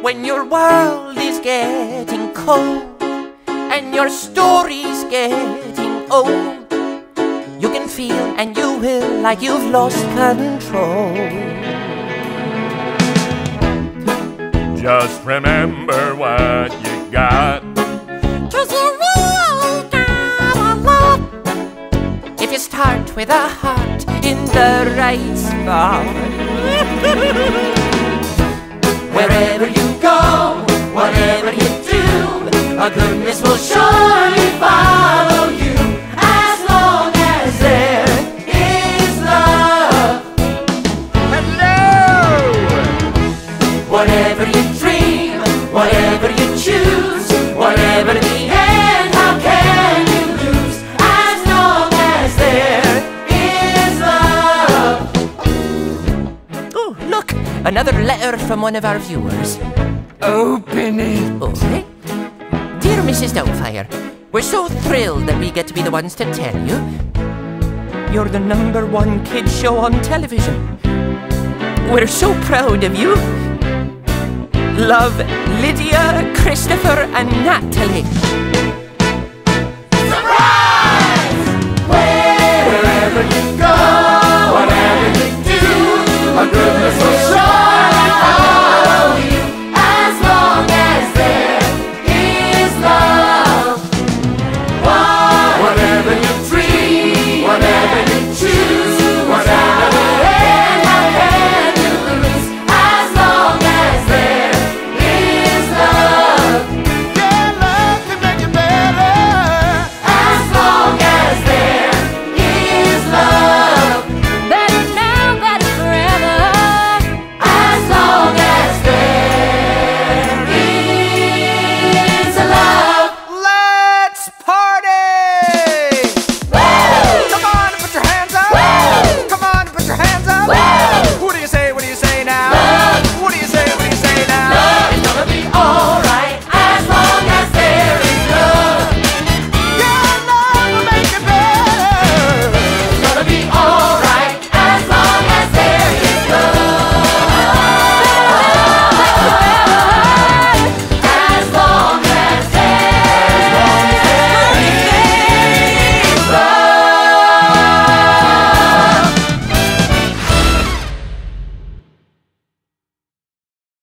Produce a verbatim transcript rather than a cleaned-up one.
When your world is getting cold and your story's getting old, you can feel and you will like you've lost control. Just remember what you got, 'cause you really got a lot if you start with a heart in the right spot. Wherever you go, whatever you do, a goodness will surely follow you, as long as there is love. hello! Whatever you dream, whatever you choose, whatever the end, how can you lose, as long as there is love? Oh, look, another letter from one of our viewers. Open it. Okay. Dear Missus Doubtfire, we're so thrilled that we get to be the ones to tell you you're the number one kids show on television. We're so proud of you. Love, Lydia, Christopher and Natalie.